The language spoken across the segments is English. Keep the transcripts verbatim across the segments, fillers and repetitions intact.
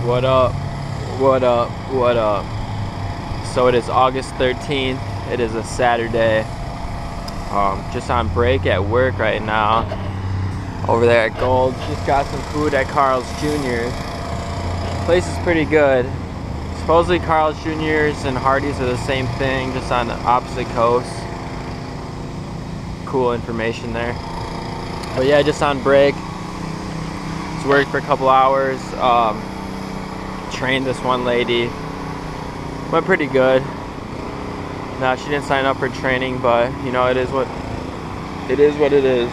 What up? What up? What up? So it is August thirteenth. It is a Saturday. Um, just on break at work right now. Over there at Gold. Just got some food at Carl's Junior Place is pretty good. Supposedly Carl's Junior's and Hardee's are the same thing, just on the opposite coast. Cool information there. But yeah, just on break. Just worked for a couple hours. Um, trained this one lady. Went pretty good. Now she didn't sign up for training, but you know, it is what it is what it is.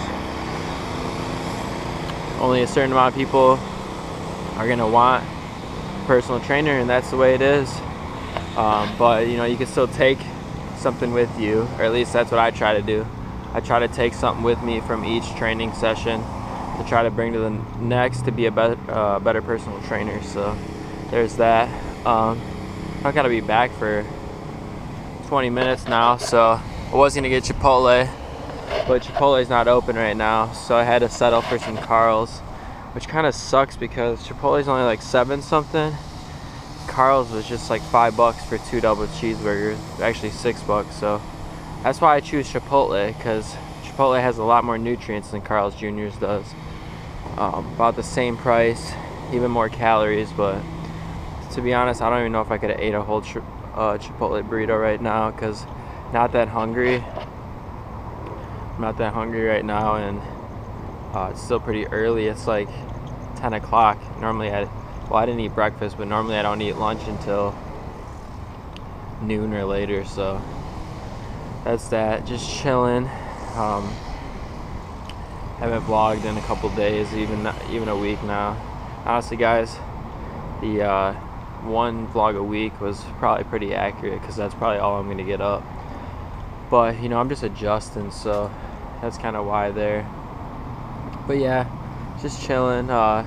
Only a certain amount of people are gonna want a personal trainer, and that's the way it is. Um, but you know, you can still take something with you, or at least that's what I try to do. I try to take something with me from each training session to try to bring to the next to be a better, uh, better personal trainer. So there's that. Um, I gotta be back for twenty minutes now, so I was gonna get Chipotle, but Chipotle's not open right now, so I had to settle for some Carl's, which kind of sucks because Chipotle's only like seven something. Carl's was just like five bucks for two double cheeseburgers, actually six bucks. So that's why I choose Chipotle, because Chipotle has a lot more nutrients than Carl's Junior's does. Um, about the same price, even more calories, but to be honest, I don't even know if I could have ate a whole tri uh, Chipotle burrito right now, because not that hungry. I'm not that hungry right now, and uh, it's still pretty early. It's like ten o'clock. Normally I, well I didn't eat breakfast, but normally I don't eat lunch until noon or later, so that's that. Just chilling. Um, haven't vlogged in a couple days, even even a week now. Honestly guys, the uh, one vlog a week was probably pretty accurate, because that's probably all I'm gonna get up. But you know, I'm just adjusting, so that's kind of why there. But yeah, just chilling. Uh,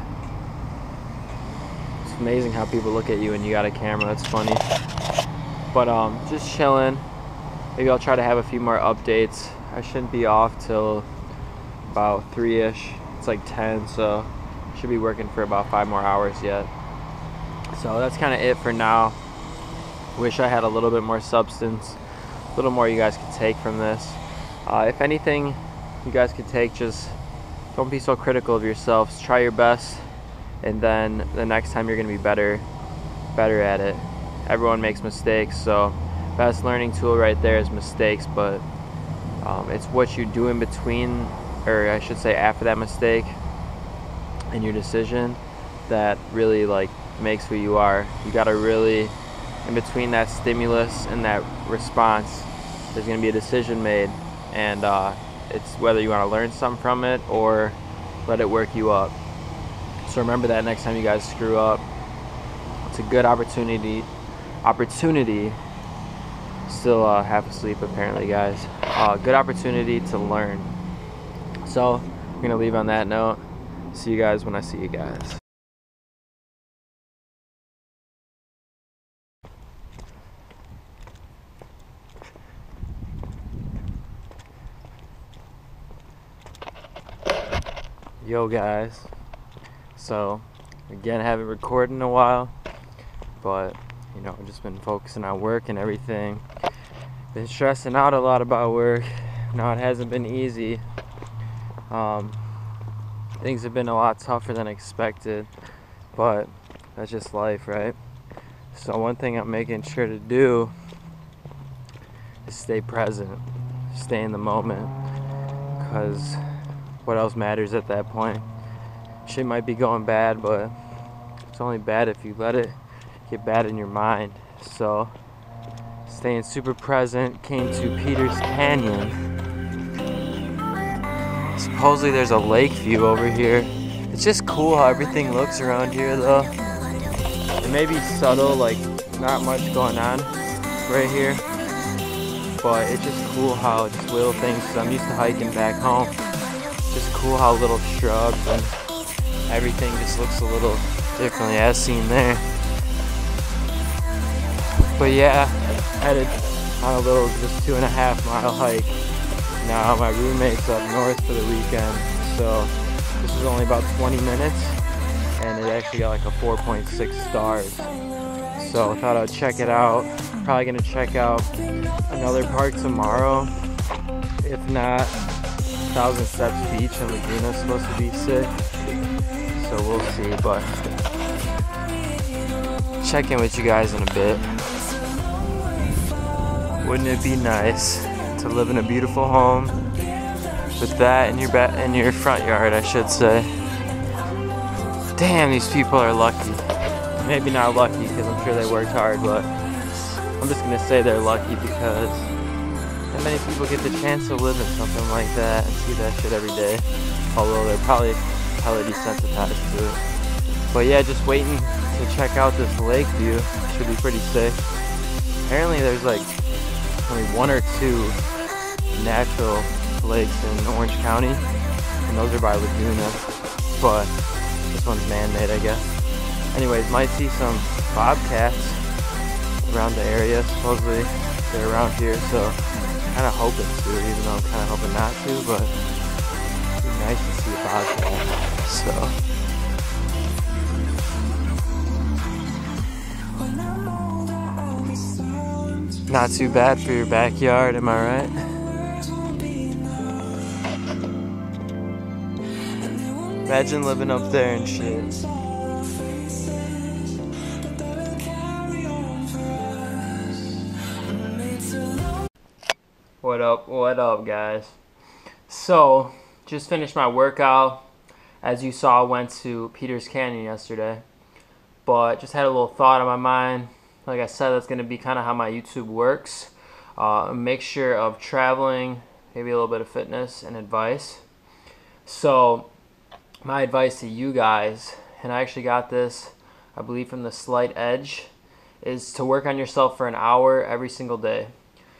it's amazing how people look at you when you got a camera. That's funny. But um, just chilling. Maybe I'll try to have a few more updates. I shouldn't be off till about three-ish. It's like ten, so should be working for about five more hours yet. So that's kind of it for now. Wish I had a little bit more substance, a little more you guys could take from this. Uh, if anything you guys could take, just don't be so critical of yourselves. Try your best, and then the next time you're gonna be better better at it. Everyone makes mistakes, so best learning tool right there is mistakes, but um, it's what you do in between, or I should say after that mistake and your decision, that really like makes who you are. You gotta really, in between that stimulus and that response, there's gonna be a decision made, and uh, it's whether you want to learn something from it or let it work you up. So remember that next time you guys screw up. It's a good opportunity opportunity still uh, half asleep apparently guys. Uh, good opportunity to learn. So I'm gonna leave on that note. See you guys when I see you guys. Yo guys, so again, haven't recorded in a while, but you know, I've just been focusing on work and everything. Been stressing out a lot about work. No, it hasn't been easy. Um, things have been a lot tougher than expected, but that's just life, right? So one thing I'm making sure to do is stay present, stay in the moment, because what else matters at that point? Shit might be going bad, but it's only bad if you let it get bad in your mind. So staying super present. Came to Peters Canyon. Supposedly there's a lake view over here. It's just cool how everything looks around here though. It may be subtle, like not much going on right here, but it's just cool how just little things, because I'm used to hiking back home. Just cool how little shrubs and everything just looks a little differently as seen there. But yeah, headed on a little just two and a half mile hike. Now my roommate's up north for the weekend, so this is only about twenty minutes. and it actually got like a four point six stars. So I thought I'd check it out. Probably gonna check out another park tomorrow. If not, Thousand Steps Beach in Laguna is supposed to be sick. So we'll see, but check in with you guys in a bit. Wouldn't it be nice to live in a beautiful home with that in your ba in your front yard, I should say. Damn, these people are lucky. Maybe not lucky because I'm sure they worked hard, but I'm just gonna say they're lucky because not many people get the chance to live in something like that and see that shit every day. Although they're probably probably desensitized to it. But yeah, just waiting to check out this lake view. Should be pretty sick. Apparently there's like only one or two natural lakes in Orange County, and those are by Laguna, but this one's man-made, I guess. Anyways, might see some bobcats around the area. Supposedly they're around here, so kind of hoping to, even though I'm kind of hoping not to, but it'd be nice to see a bobcat. So not too bad for your backyard, am I right? Imagine living up there and shit. What up, what up, guys? So, just finished my workout. As you saw, I went to Peters Canyon yesterday. But just had a little thought on my mind. Like I said, that's going to be kind of how my YouTube works. Uh, a mixture of traveling, maybe a little bit of fitness, and advice. So, my advice to you guys, and I actually got this, I believe from the Slight Edge, is to work on yourself for an hour every single day.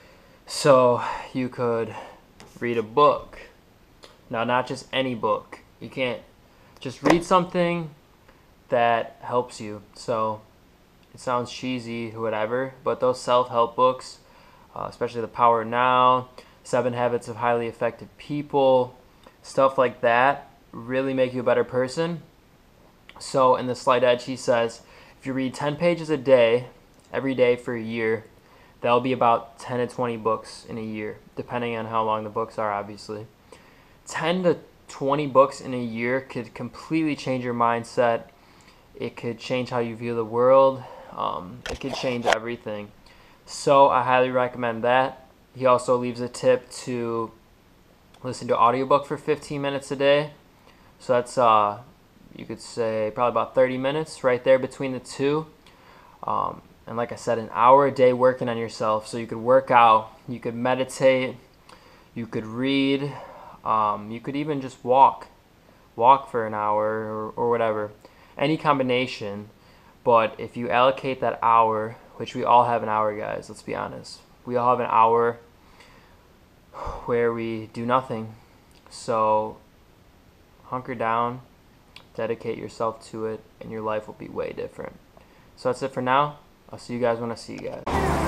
So you could read a book. Now, not just any book. You can't just read something that helps you. So it sounds cheesy, whatever, but those self-help books, uh, especially The Power Now, Seven Habits of Highly Effective People, stuff like that, really make you a better person. So in the Slight Edge, he says, if you read ten pages a day, every day for a year, that'll be about ten to twenty books in a year, depending on how long the books are, obviously. ten to twenty books in a year could completely change your mindset. It could change how you view the world. Um, it could change everything. So I highly recommend that. He also leaves a tip to listen to audiobook for fifteen minutes a day. So that's, uh, you could say, probably about thirty minutes right there between the two. Um, and like I said, an hour a day working on yourself. So you could work out, you could meditate, you could read, um, you could even just walk. Walk for an hour or, or whatever. Any combination. But if you allocate that hour, which we all have an hour, guys, let's be honest. We all have an hour where we do nothing. So hunker down, dedicate yourself to it, and your life will be way different. So that's it for now. I'll see you guys when I see you guys.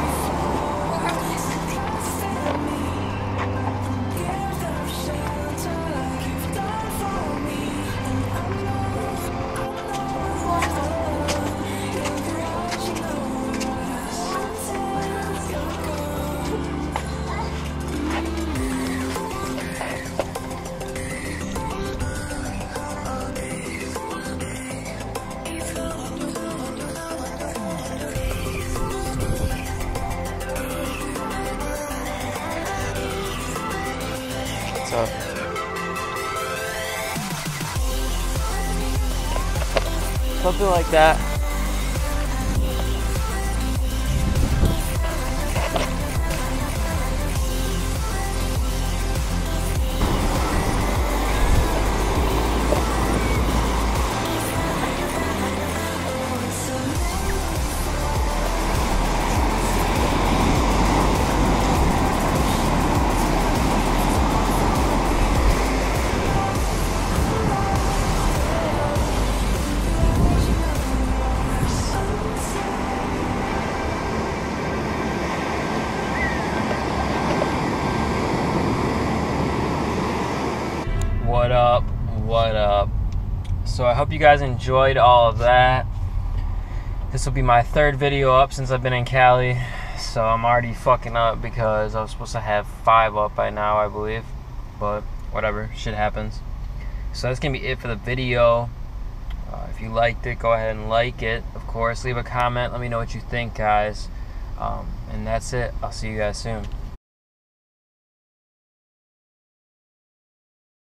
So something like that. So I hope you guys enjoyed all of that. This will be my third video up since I've been in Cali. So I'm already fucking up because I was supposed to have five up by now, I believe. But whatever, shit happens. So that's going to be it for the video. Uh, if you liked it, go ahead and like it. Of course, leave a comment. Let me know what you think, guys. Um, and that's it. I'll see you guys soon.